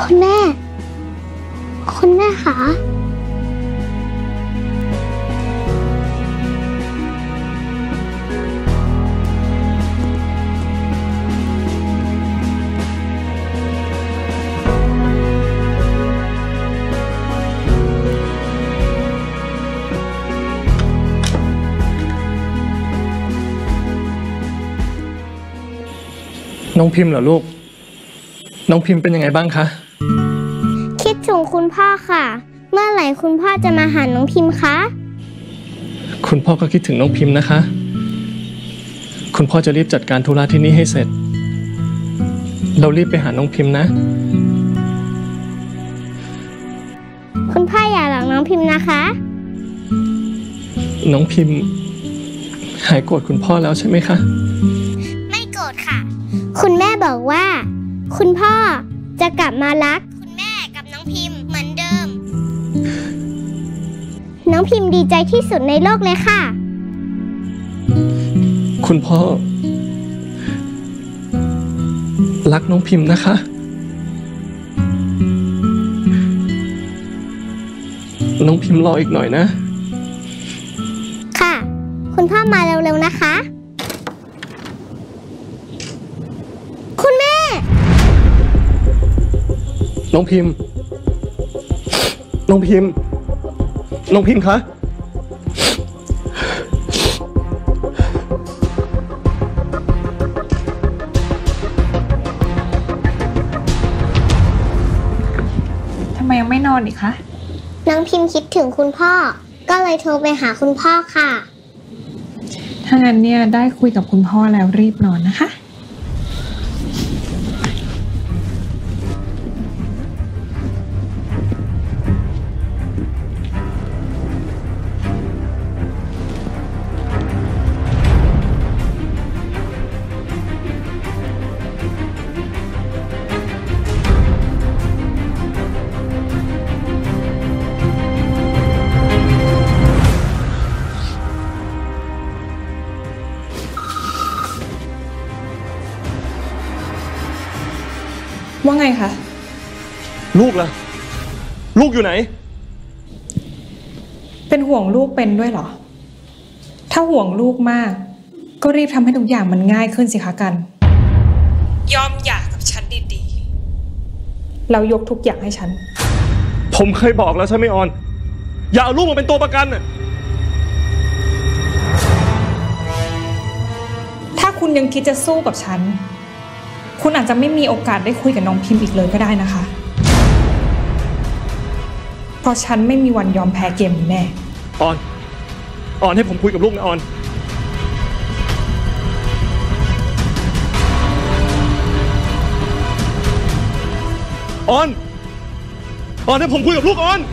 คุณแม่คะน้องพิมพ์เหรอลูกน้องพิมพ์เป็นยังไงบ้างคะคิดถึงคุณพ่อค่ะเมื่อไหร่คุณพ่อจะมาหาน้องพิมพ์คะคุณพ่อก็คิดถึงน้องพิมพ์นะคะคุณพ่อจะรีบจัดการธุระที่นี่ให้เสร็จเรารีบไปหาน้องพิมพ์นะคุณพ่ออย่าหลอกน้องพิมพ์นะคะน้องพิมพ์หายโกรธคุณพ่อแล้วใช่ไหมคะไม่โกรธค่ะคุณแม่บอกว่าคุณพ่อจะกลับมารักคุณแม่กับน้องพิมพ์เหมือนเดิมน้องพิมพ์ดีใจที่สุดในโลกเลยค่ะคุณพ่อรักน้องพิมพ์นะคะน้องพิมพ์รออีกหน่อยนะค่ะคุณพ่อมาเร็วๆนะคะคุณแม่น้องพิมพ์น้องพิมพ์น้องพิมพ์คะทำไมยังไม่นอนอีกคะน้องพิมพ์คิดถึงคุณพ่อก็เลยโทรไปหาคุณพ่อค่ะถ้างั้นเนี่ยได้คุยกับคุณพ่อแล้วรีบนอนนะคะว่าไงคะลูกล่ะลูกอยู่ไหนเป็นห่วงลูกเป็นด้วยเหรอถ้าห่วงลูกมากก็รีบทำให้ทุกอย่างมันง่ายขึ้นสิคะกันยอมหย่ากับฉันดีๆแล้วยกทุกอย่างให้ฉันผมเคยบอกแล้วใช่ไหมออนอย่าเอาลูกมาเป็นตัวประกันน่ะถ้าคุณยังคิดจะสู้กับฉันคุณอาจจะไม่มีโอกาสได้คุยกับน้องพิมพ์อีกเลยก็ได้นะคะเพราะฉันไม่มีวันยอมแพ้เกมนี้แน่ออนให้ผมคุยกับลูกนะออนให้ผมคุยกับลูกออน